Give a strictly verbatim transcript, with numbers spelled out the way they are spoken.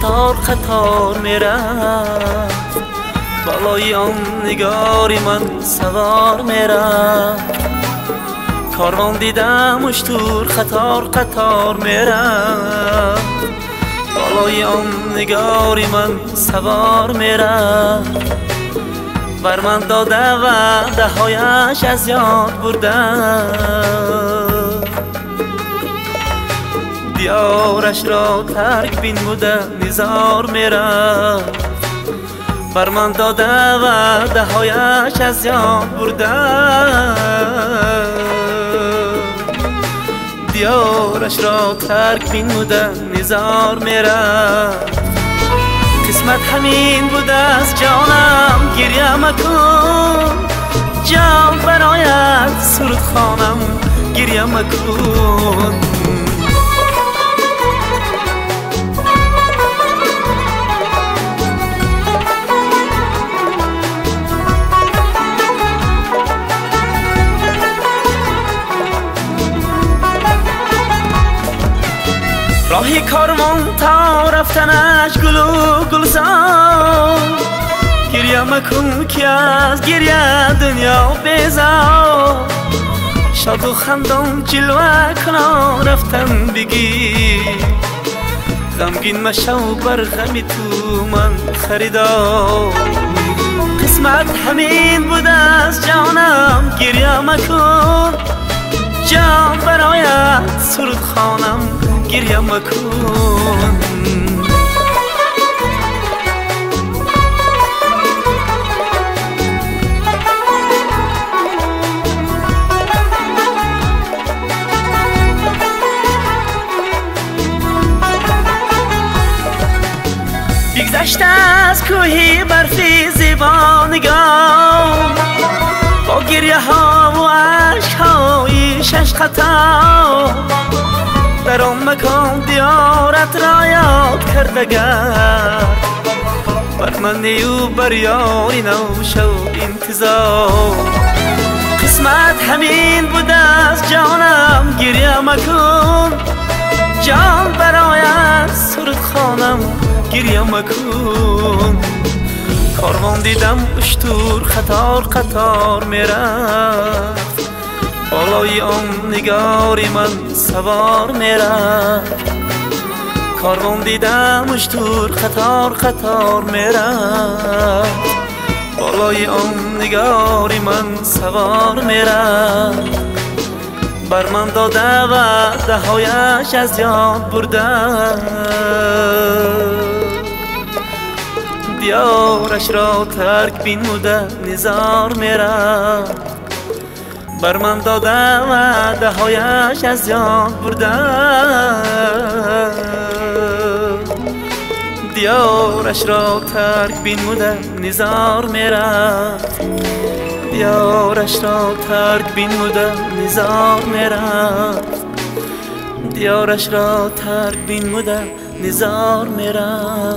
قطار قطار میرفت، بالای آن نگاری من سوار میرفت. کاروان دیدم اشتور قطار قطار میرفت، بالای آن نگاری من سوار میرفت. بر من داده و دهایش از یاد بردم، دیارش را ترک بین بوده نزار میرفت. بر من داده و دهایش از یاد بردم، دیارش را ترک بین بوده نزار میرفت. قسمت همین بوده از جانم گریه مکن، جان برایت سرود خوانم گریه مکن. راهی کاروان تا رفتنش گلو گلزار، گریه مکن که از گریه دنیا بیزار. شاد و خندان جلوه کنا رفتن بگی، غمگین مشو بر غمی تو من خریدار. قسمت همین بود از جانم گریه مکن، جان برایت سرود خوانم گریه مکن. بگذشته از کوهی برفی زیبانگان، با گریه ها و عشق های شش خطا. در آن مکان دیارت را یاد کردگر، بر من نیو بر یاری نو شو انتظار. قسمت همین بود از جانم گریه مکن، جان برایت سرود خوانم گریه مکن. کاروان دیدم اشتور قطار قطار میرفت، بالای آن نگاری من سوار میرفت. کاروان دیدم اشتور قطار قطار میرفت، بالای آن نگاری من سوار میرفت. بر من داده و دهایش از یاد بردم، دیارش را ترک بین بوده نزار میرفت. بر من داده و دهایش از یاد بردم، دیارش را ترک بین بوده نزار میرفت. دیارش را ترک بین بوده نزار میرفت، دیارش را ترک بین بوده نزار میرفت.